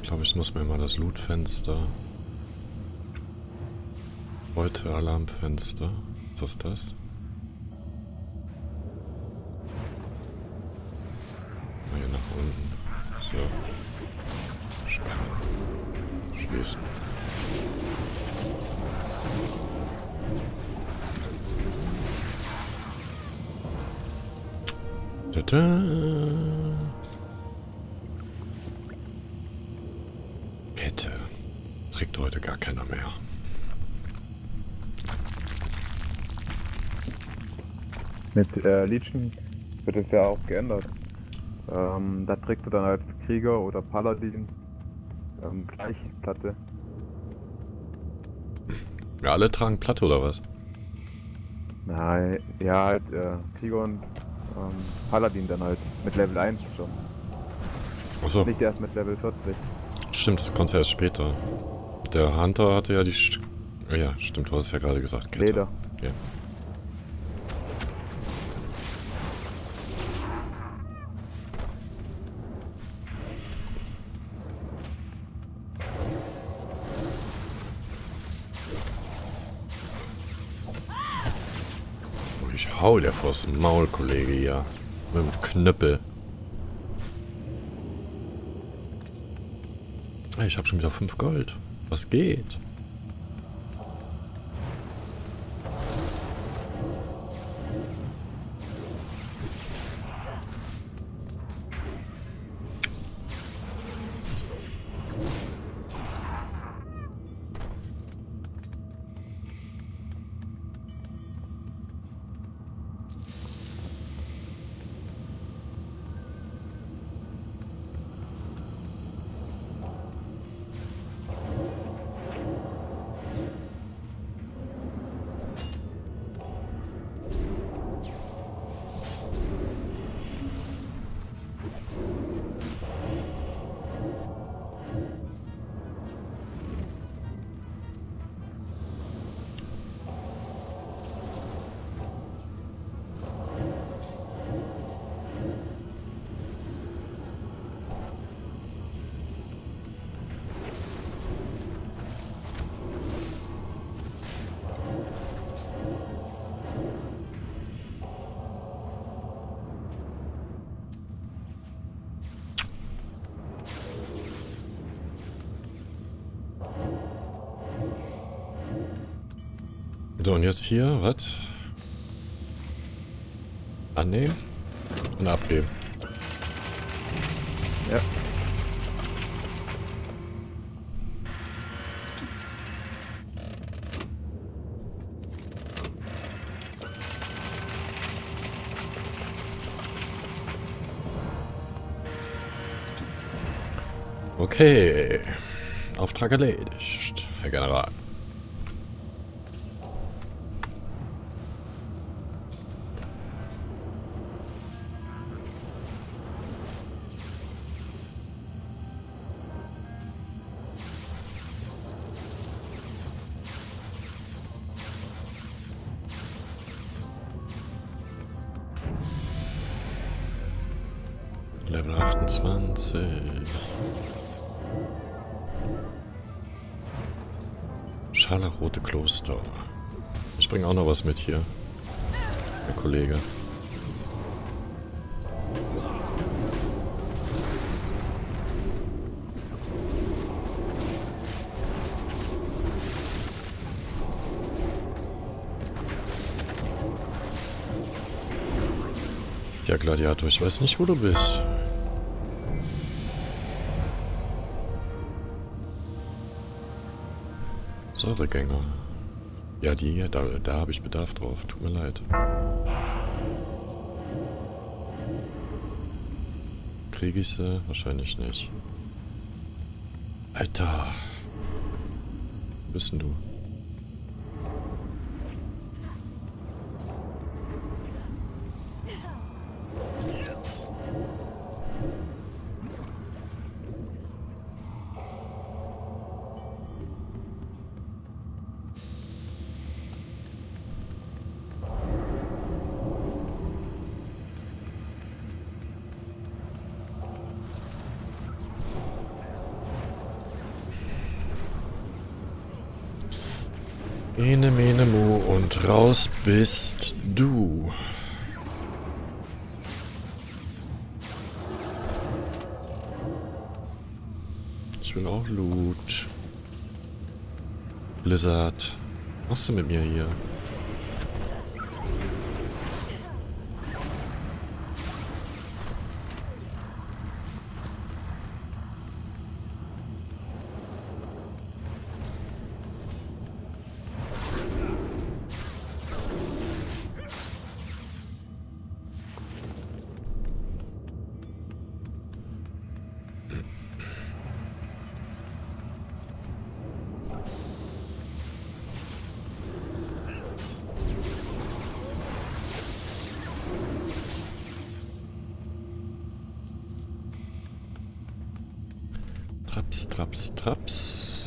Ich glaube, ich muss mir mal das Loot-Fenster... Heute Alarmfenster. Ist das das? Mal hier nach unten. So. Sperren. Schließen. Tada. Kette. Trägt heute gar keiner mehr. Mit Legion wird es ja auch geändert. Da trägst du dann als Krieger oder Paladin gleich Platte. Ja, alle tragen Platte oder was? Nein, ja, halt Krieger und Paladin dann halt mit Level 1 schon. Achso. Nicht erst mit Level 40. Stimmt, das kommt ja erst später. Der Hunter hatte ja die... Ja, stimmt, du hast es ja gerade gesagt. Kette. Leder. Ja. Oh, ich hau dir vors Maul, Kollege, hier. Mit dem Knüppel. Hey, ich habe schon wieder 5 Gold. Was geht? So, und jetzt hier, was? Annehmen und abgeben. Ja. Okay. Auftrag erledigt, Herr General. Level 28. Scharlachrote Kloster. Ich bringe auch noch was mit hier, der Kollege. Ja, Gladiator, ich weiß nicht, wo du bist. Säuregänger. Ja, die hier, da habe ich Bedarf drauf. Tut mir leid. Kriege ich sie? Wahrscheinlich nicht. Alter. Wo bist denn du? Ene, mene, mu und raus bist du. Ich will auch Loot. Blizzard. Was machst du mit mir hier? Traps, traps, traps.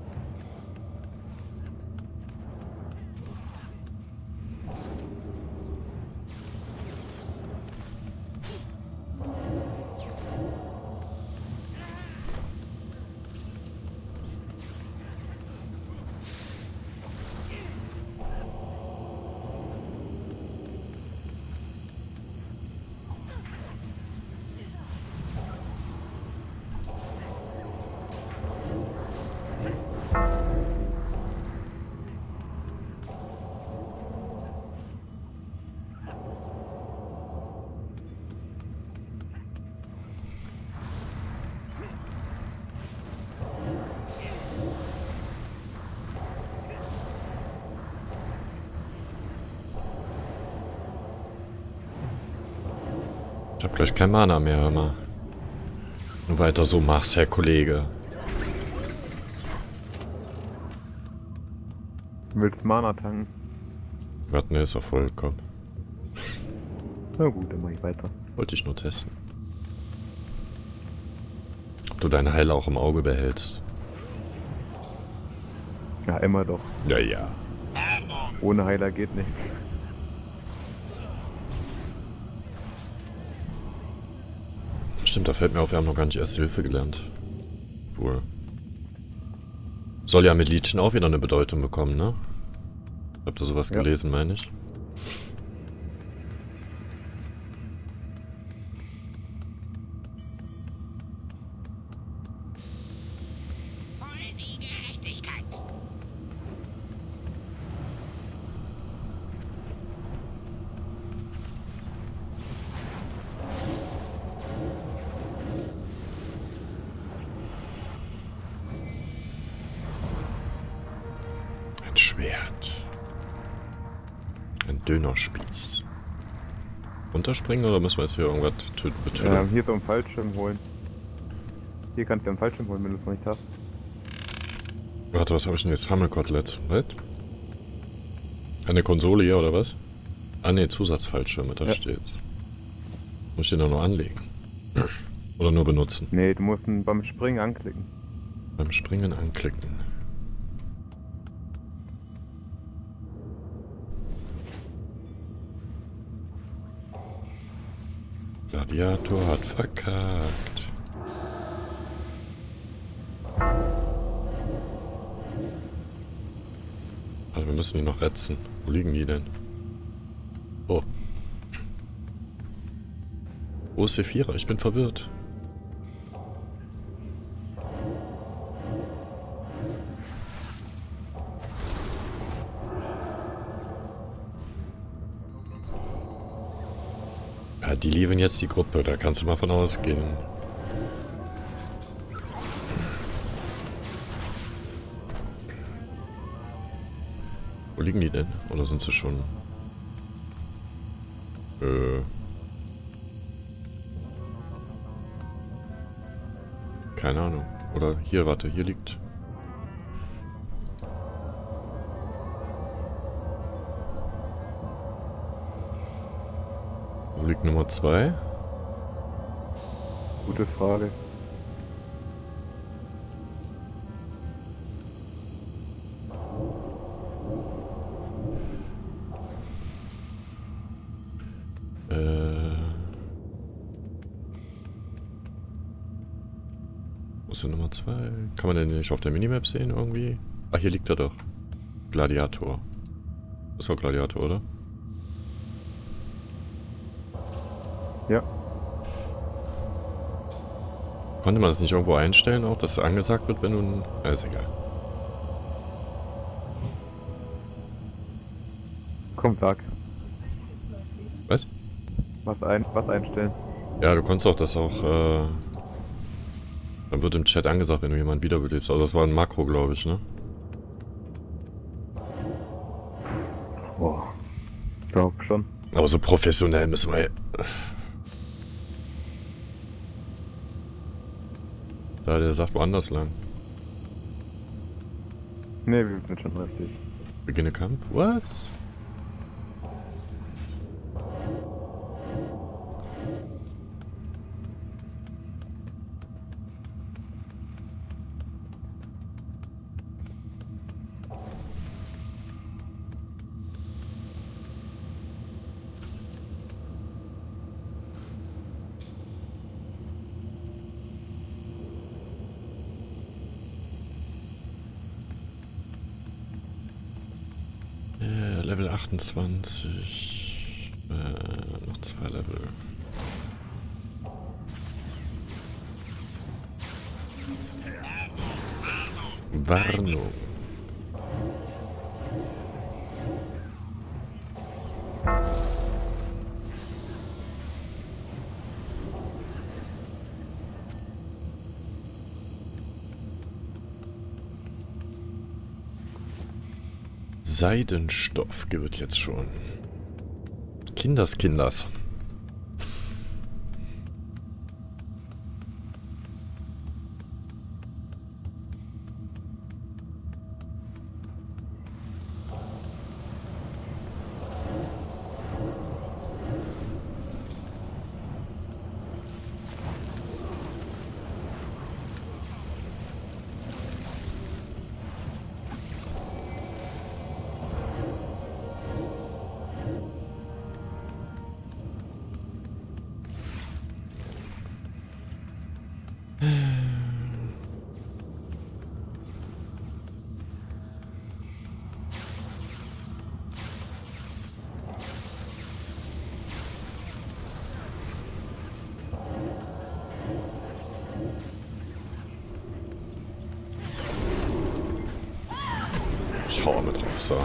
Ich hab gleich kein Mana mehr, hör mal. Nur weiter so machst, Herr Kollege. Du willst Mana tanken? Warte, ne, ist doch vollkommen. Na gut, dann mach ich weiter. Wollte ich nur testen. Ob du deine Heile auch im Auge behältst. Ja, immer doch. Ja, ja. Ohne Heiler geht nichts. Stimmt, da fällt mir auf, wir haben noch gar nicht Erste Hilfe gelernt. Cool. Soll ja mit Legion auch wieder eine Bedeutung bekommen, ne? Habt ihr sowas gelesen, meine ich? Voll die Gerechtigkeit. Ein Schwert. Ein Dönerspieß. Runterspringen oder müssen wir jetzt hier irgendwas töten? Hier so einen Fallschirm holen. Hier kannst du einen Fallschirm holen, wenn du es noch nicht hast. Warte, was habe ich denn jetzt? Hammelkoteletts. Was? Eine Konsole hier oder was? Ah ne, Zusatzfallschirme, da steht's. Muss ich den auch noch anlegen? Oder nur benutzen? Nee, du musst ihn beim Springen anklicken. Beim Springen anklicken. Gladiator hat verkackt. Also wir müssen die noch retzen. Wo liegen die denn? Oh. Wo ist Sephira? Ich bin verwirrt. Ja, die lieben jetzt die Gruppe, da kannst du mal von ausgehen. Wo liegen die denn? Oder sind sie schon... Keine Ahnung. Oder hier, warte, hier liegt... Wo liegt Nummer 2? Gute Frage. Wo ist denn Nummer 2? Kann man den nicht auf der Minimap sehen irgendwie? Ah, hier liegt er doch. Gladiator. Ist auch Gladiator, oder? Ja. Konnte man das nicht irgendwo einstellen, auch, dass angesagt wird, wenn du ein... ist egal. Komm, sag. Was? Was einstellen? Ja, du konntest auch das auch, dann wird im Chat angesagt, wenn du jemanden wiederbelebst. Also das war ein Makro, glaube ich, ne? Boah. Ich glaub schon. Aber so professionell müssen wir... Da, der sagt woanders lang. Ne, wir sind schon richtig. Beginne Kampf? What? Level 28. Noch 2 Level. Warnung. Seidenstoff gibt jetzt schon. Kinders. Schau mal drauf, so.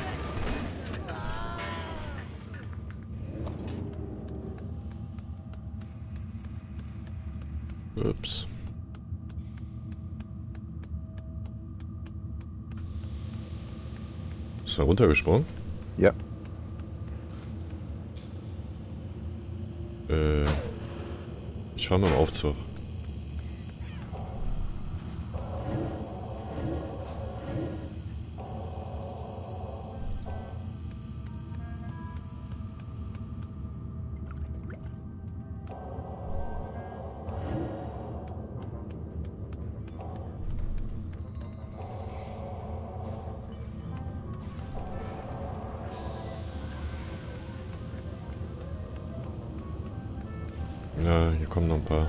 Ups. Ist er runtergesprungen? Ja. Ich fahre mit dem Aufzug. Ja, hier kommen noch ein paar.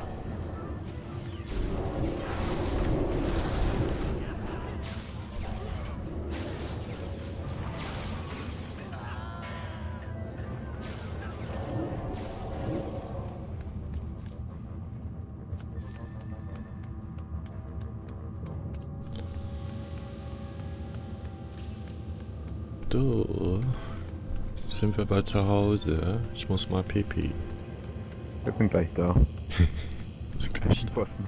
Du, sind wir bald zu Hause? Ich muss mal pipi. Ich bin gleich da. Ist gleich da. Posten.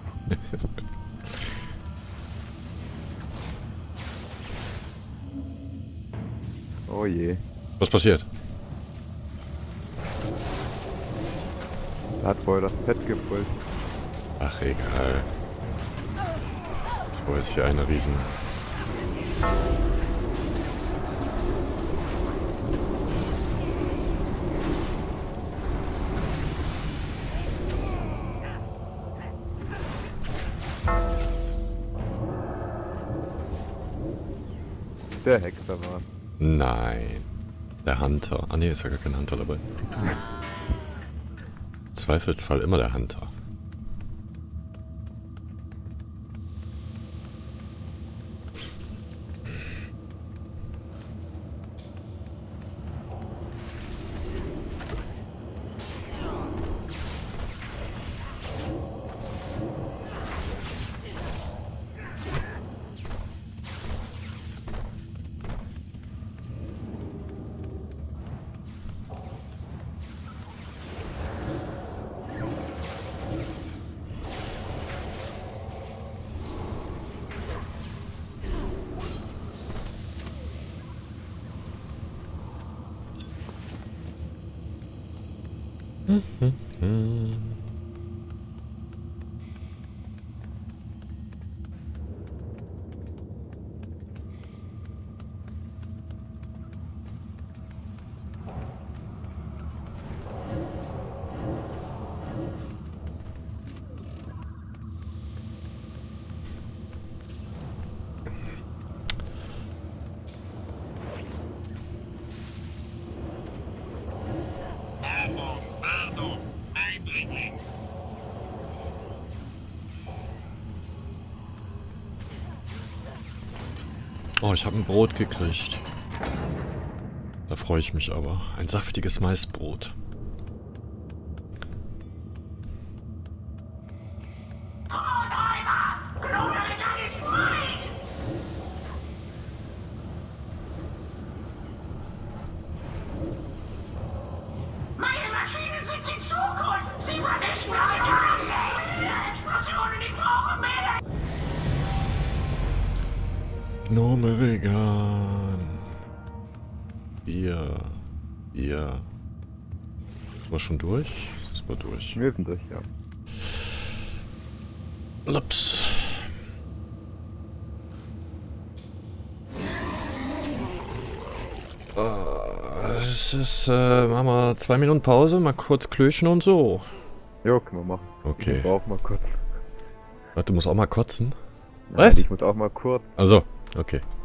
Oh je. Was passiert? Da hat wohl das Pet gebrüllt. Ach, egal. Wo ist hier eine Riesen... Der Hexer war. Nein. Der Hunter. Ah ne, ist ja gar kein Hunter dabei. Im Zweifelsfall immer der Hunter. Warnung, Eindringling. Oh, ich habe ein Brot gekriegt. Da freue ich mich aber. Ein saftiges Maisbrot. Kornräuber! Kloneregal ist mein! Meine Maschinen sind die Zukunft! Sie vernichten euch alle! Explosionen, ich brauche mehr! Gnome vegan. Bier. Bier. War schon durch? Das war durch. Wir sind durch, ja. Laps. Es ist, machen wir 2 Minuten Pause, mal kurz klöschen und so. Jo, können wir machen. Okay. Ich muss auch mal kurz. Warte, du musst auch mal kotzen. Nein, Was? ich muss auch mal kurz. Also, okay.